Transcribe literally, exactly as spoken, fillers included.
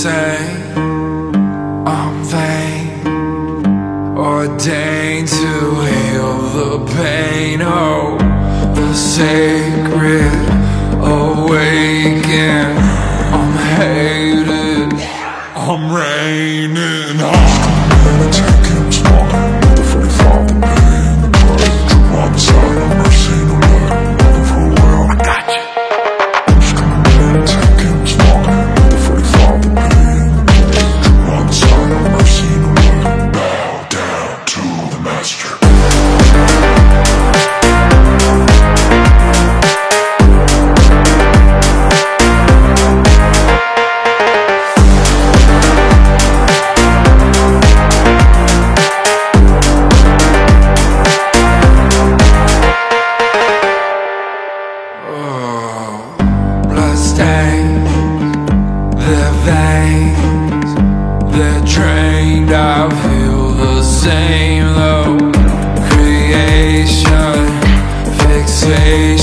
say I'm vain, ordained to heal the pain. Oh, the sacred awaken. I'm hated, I'm raining. Oh, take him smoking with the forty-five, the pain, the pride, true homicide, no mercy, no blood, looking for a way out. I got you. I'm just gonna in and take him smoking with the forty-five, the pain, the pride, true homicide, no mercy, no blood. Bow down to the master. Bloodstains, their veins, they're drained. I feel the same though. Creation, fixation.